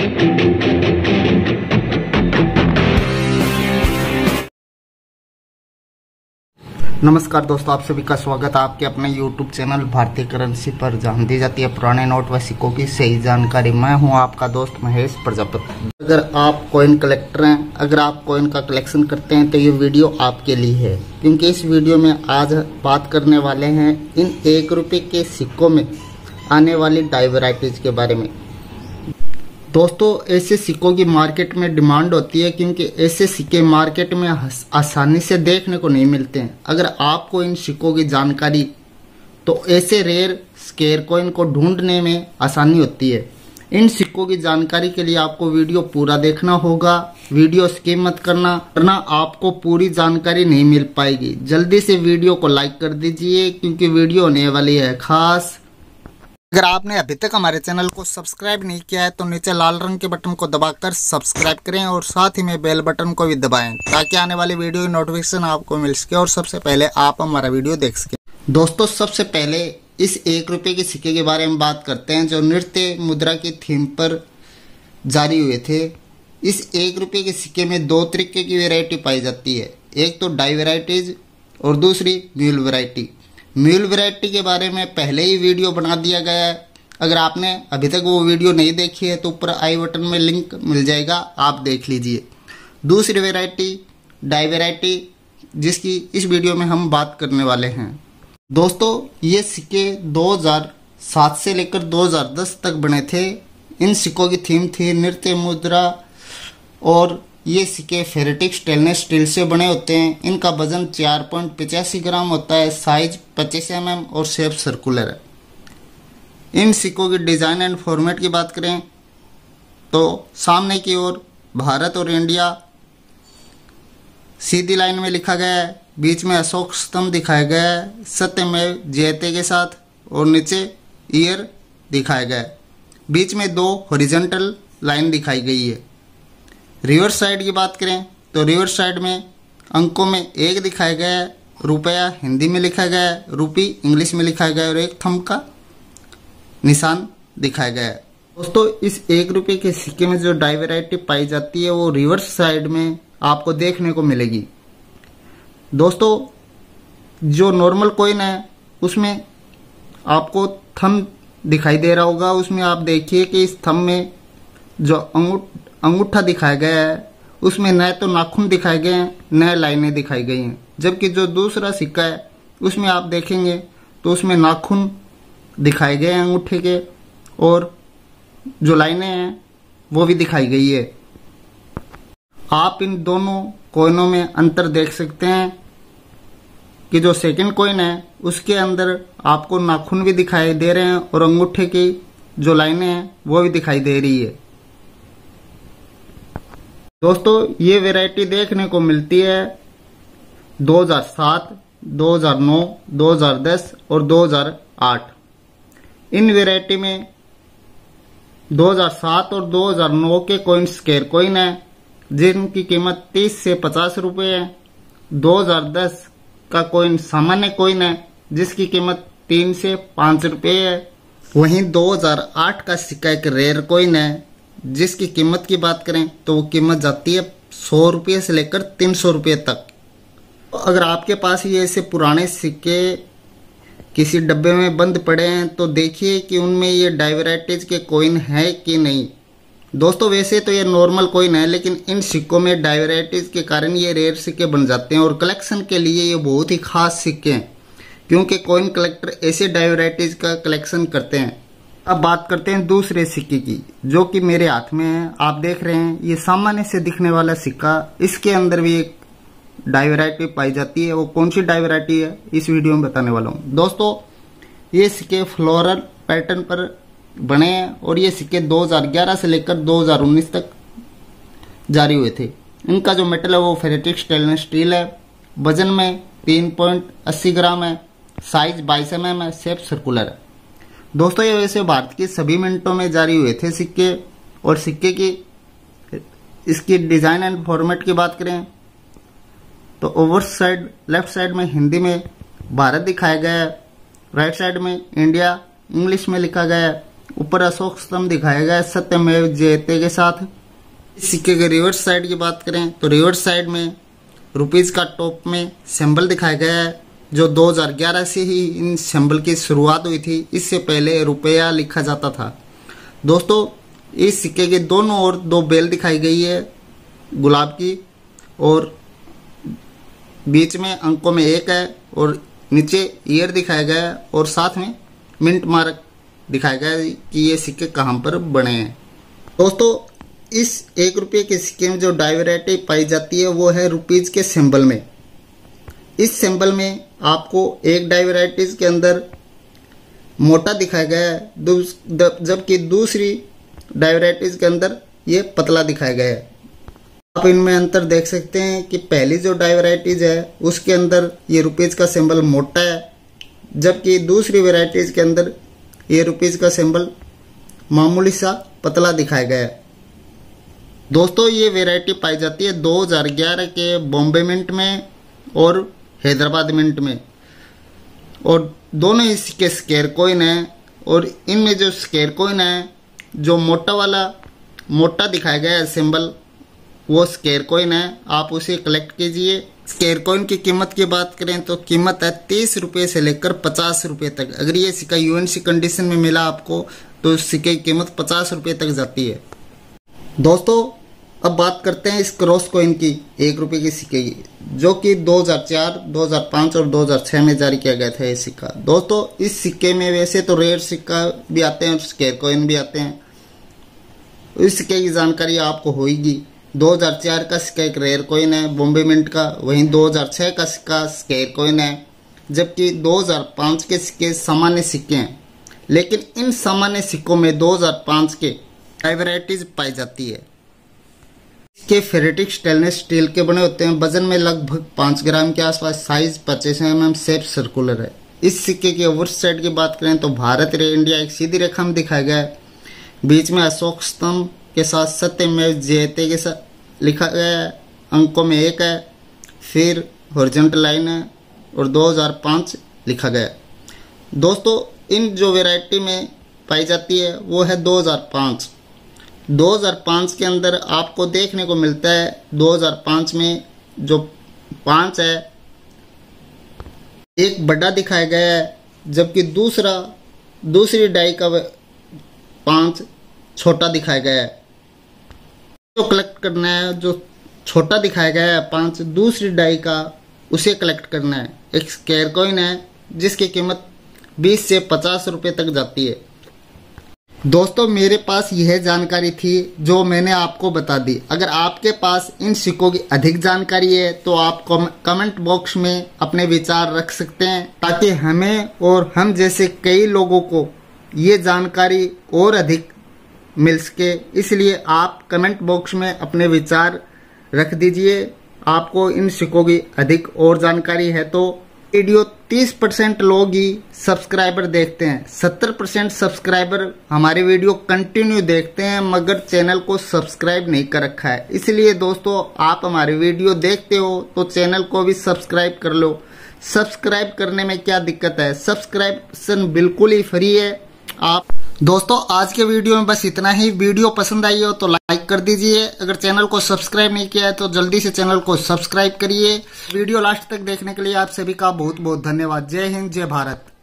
नमस्कार दोस्तों, आप सभी का स्वागत है आपके अपने YouTube चैनल भारतीय करेंसी पर, जहां दी जाती है पुराने नोट व सिक्कों की सही जानकारी। मैं हूं आपका दोस्त महेश प्रजापति। अगर आप कॉइन कलेक्टर हैं, अगर आप कॉइन का कलेक्शन करते हैं तो ये वीडियो आपके लिए है, क्योंकि इस वीडियो में आज बात करने वाले हैं इन 1 रुपये के सिक्कों में आने वाली डाई वैरायटीज के बारे में। दोस्तों, ऐसे सिक्कों की मार्केट में डिमांड होती है, क्योंकि ऐसे सिक्के मार्केट में आसानी से देखने को नहीं मिलते हैं। अगर आपको इन सिक्कों की जानकारी, तो ऐसे रेयर स्केयर कॉइन को ढूंढने में आसानी होती है। इन सिक्कों की जानकारी के लिए आपको वीडियो पूरा देखना होगा, वीडियो स्किप मत करना, वरना आपको पूरी जानकारी नहीं मिल पाएगी। जल्दी से वीडियो को लाइक कर दीजिए, क्योंकि वीडियो होने वाली है खास। अगर आपने अभी तक हमारे चैनल को सब्सक्राइब नहीं किया है तो नीचे लाल रंग के बटन को दबाकर सब्सक्राइब करें और साथ ही में बेल बटन को भी दबाएं, ताकि आने वाली वीडियो की नोटिफिकेशन आपको मिल सके और सबसे पहले आप हमारा वीडियो देख सकें। दोस्तों, सबसे पहले इस 1 रुपये के सिक्के के बारे में बात करते हैं, जो नृत्य मुद्रा की थीम पर जारी हुए थे। इस 1 रुपये के सिक्के में 2 तरीके की वेरायटी पाई जाती है, एक तो डाई वेराइटीज और दूसरी म्यूल वेरायटी। म्यूल वैरायटी के बारे में पहले ही वीडियो बना दिया गया है। अगर आपने अभी तक वो वीडियो नहीं देखी है तो ऊपर आई बटन में लिंक मिल जाएगा, आप देख लीजिए। दूसरी वैरायटी डाई वैरायटी, जिसकी इस वीडियो में हम बात करने वाले हैं। दोस्तों, ये सिक्के 2007 से लेकर 2010 तक बने थे। इन सिक्कों की थीम थी नृत्य मुद्रा, और ये सिक्के फेरेटिक स्टेनलेस स्टील से बने होते हैं। इनका वजन 4.85 ग्राम होता है, साइज 25 mm और शेप सर्कुलर है। इन सिक्कों की डिजाइन एंड फॉर्मेट की बात करें तो सामने की ओर भारत और इंडिया सीधी लाइन में लिखा गया है, बीच में अशोक स्तंभ दिखाया गया है सत्यमेव जयते के साथ, और नीचे ईयर दिखाया गया है। बीच में 2 हॉरिजॉन्टल लाइन दिखाई गई है। रिवर्स साइड की बात करें तो रिवर्स साइड में अंकों में 1 दिखाया गया है, रुपया हिंदी में लिखा गया है, रूपी इंग्लिश में लिखा गया है, और एक थंब का निशान दिखाया गया है। दोस्तों, इस 1 रुपये के सिक्के में जो डाई वैरायटी पाई जाती है वो रिवर्स साइड में आपको देखने को मिलेगी। दोस्तों, जो नॉर्मल कॉइन है उसमें आपको थंब दिखाई दे रहा होगा। उसमें आप देखिए कि इस थंब में जो अंगूठा दिखाया गया है उसमें न तो नाखून दिखाए गए हैं, न लाइनें दिखाई गई हैं। जबकि जो दूसरा सिक्का है उसमें आप देखेंगे तो उसमें नाखून दिखाए गए हैं अंगूठे के, और जो लाइनें हैं वो भी दिखाई गई है। आप इन दोनों कॉइनों में अंतर देख सकते हैं कि जो सेकंड कॉइन है उसके अंदर आपको नाखून भी दिखाई दे रहे हैं, और अंगूठे की जो लाइनें हैं वो भी दिखाई दे रही है। दोस्तों, ये वैरायटी देखने को मिलती है 2007, 2009, 2010 और 2008। इन वैरायटी में 2007 और 2009 के कॉइन स्केयर कॉइन है, जिनकी कीमत 30 से 50 रुपये है। 2010 का कॉइन सामान्य कॉइन है, जिसकी कीमत 3 से 5 रुपये है। वहीं 2008 का सिक्का एक रेयर कॉइन है, जिसकी कीमत की बात करें तो वो कीमत जाती है 100 रुपये से लेकर 300 रुपये तक। अगर आपके पास ये ऐसे पुराने सिक्के किसी डब्बे में बंद पड़े हैं तो देखिए कि उनमें ये डाई वैराइटीज के कॉइन है कि नहीं। दोस्तों, वैसे तो ये नॉर्मल कॉइन है, लेकिन इन सिक्कों में डाई वैराइटीज के कारण ये रेयर सिक्के बन जाते हैं, और कलेक्शन के लिए ये बहुत ही खास सिक्के हैं, क्योंकि कॉइन कलेक्टर ऐसे डाई वैराइटीज का कलेक्शन करते हैं। अब बात करते हैं दूसरे सिक्के की, जो कि मेरे हाथ में है। आप देख रहे हैं ये सामान्य से दिखने वाला सिक्का, इसके अंदर भी एक डाई वैरायटी पाई जाती है। वो कौन सी डाई वैरायटी है इस वीडियो में बताने वाला हूँ। दोस्तों, ये सिक्के फ्लोरल पैटर्न पर बने हैं, और ये सिक्के 2011 से लेकर 2019 तक जारी हुए थे। इनका जो मेटल है वो फेरेटिक स्टेनलेस स्टील है। वजन में 3.80 ग्राम है, साइज 22 mm है, शेप सर्कुलर है। दोस्तों, ये वैसे भारत के सभी मिनटों में जारी हुए थे सिक्के, और सिक्के की इसकी डिजाइन एंड फॉर्मेट की बात करें तो ओवर साइड लेफ्ट साइड में हिंदी में भारत दिखाया गया है, राइट साइड में इंडिया इंग्लिश में लिखा गया है, ऊपर अशोक स्तंभ दिखाया गया है सत्यमेव जयते के साथ। इस सिक्के के रिवर्स साइड की बात करें तो रिवर्स साइड में रुपीज का टॉप में सिंबल दिखाया गया है, जो 2011 से ही इन सिंबल की शुरुआत हुई थी। इससे पहले रुपया लिखा जाता था। दोस्तों इस सिक्के के दोनों ओर 2 बेल दिखाई गई है गुलाब की, और बीच में अंकों में 1 है, और नीचे ईयर दिखाया गया है, और साथ में मिंट मार्क दिखाया गया है कि ये सिक्के कहाँ पर बने हैं। दोस्तों इस 1 रुपये के सिक्के में जो डाई वैरायटी पाई जाती है वो है रुपीज के सिंबल में। इस सिंबल में आपको एक डाई वैरायटीज के अंदर मोटा दिखाया गया है, जबकि दूसरी डाई वैरायटीज के अंदर ये पतला दिखाया गया है। आप इनमें अंतर देख सकते हैं कि पहली जो डाई वैरायटीज है उसके अंदर ये रुपीज का सिंबल मोटा है, जबकि दूसरी वैरायटीज के अंदर ये रुपीज का सिंबल मामूली सा पतला दिखाया गया है। दोस्तों ये वैरायटी पाई जाती है 2011 के बॉम्बे मिंट में और हैदराबाद मिंट में, और दोनों ही सिक्के स्क्वायर कॉइन है। और इनमें जो स्क्वायर कॉइन है, जो मोटा दिखाया गया है सिंबल, वो स्क्वायर कॉइन है, आप उसे कलेक्ट कीजिए। स्क्वायर कॉइन की कीमत की बात करें तो कीमत है 30 रुपये से लेकर 50 रुपये तक। अगर ये सिक्का यूएनसी कंडीशन में मिला आपको तो इस सिक्के की कीमत 50 रुपये तक जाती है। दोस्तों अब बात करते हैं इस क्रॉस कॉइन की, 1 रुपये की सिक्के की, जो कि 2004, 2005 और 2006 में जारी किया गया था ये सिक्का। दोस्तों इस सिक्के में वैसे तो रेयर सिक्का भी आते हैं और स्क्वायर कॉइन भी आते हैं। इस सिक्के की जानकारी आपको होगी। 2004 का सिक्का एक रेयर कॉइन है बॉम्बे मिंट का, वहीं 2006 का सिक्का स्क्वायर कॉइन है, जबकि 2005 के सिक्के सामान्य सिक्के हैं। लेकिन इन सामान्य सिक्कों में 2005 के डाई वैरायटीज पाई जाती है। इसके फेरेटिक स्टेनलेस स्टील के बने होते हैं, वजन में लगभग 5 ग्राम के आसपास, साइज 25 mm, शेप सर्कुलर है। इस सिक्के के ओवर साइड की बात करें तो भारत रे इंडिया एक सीधी रेखा में दिखाया गया है, बीच में अशोक स्तंभ के साथ सत्यमेव जयते के साथ लिखा गया है, अंकों में 1 है, फिर हॉरिजॉन्टल लाइन है और 2005 लिखा गया है। दोस्तों इन जो वैरायटी में पाई जाती है वो है 2005। 2005 के अंदर आपको देखने को मिलता है 2005 में जो 5 है एक बड़ा दिखाया गया है, जबकि दूसरी डाई का 5 छोटा दिखाया गया है। जो कलेक्ट करना है, जो छोटा दिखाया गया है 5 दूसरी डाई का, उसे कलेक्ट करना है। एक स्क्वायर कॉइन है जिसकी कीमत 20 से 50 रुपये तक जाती है। दोस्तों मेरे पास यह जानकारी थी जो मैंने आपको बता दी। अगर आपके पास इन सिक्कों की अधिक जानकारी है तो आप कमेंट बॉक्स में अपने विचार रख सकते हैं, ताकि हमें और हम जैसे कई लोगों को ये जानकारी और अधिक मिल सके। इसलिए आप कमेंट बॉक्स में अपने विचार रख दीजिए। आपको इन सिक्कों की अधिक और जानकारी है तो वीडियो 30% लोग ही सब्सक्राइबर देखते हैं, 70% सब्सक्राइबर हमारे वीडियो कंटिन्यू देखते हैं मगर चैनल को सब्सक्राइब नहीं कर रखा है। इसलिए दोस्तों आप हमारे वीडियो देखते हो तो चैनल को भी सब्सक्राइब कर लो। सब्सक्राइब करने में क्या दिक्कत है, सब्सक्रिप्शन बिल्कुल ही फ्री है। आप दोस्तों आज के वीडियो में बस इतना ही। वीडियो पसंद आई हो तो लाइक कर दीजिए। अगर चैनल को सब्सक्राइब नहीं किया है तो जल्दी से चैनल को सब्सक्राइब करिए। वीडियो लास्ट तक देखने के लिए आप सभी का बहुत बहुत धन्यवाद। जय हिंद, जय भारत।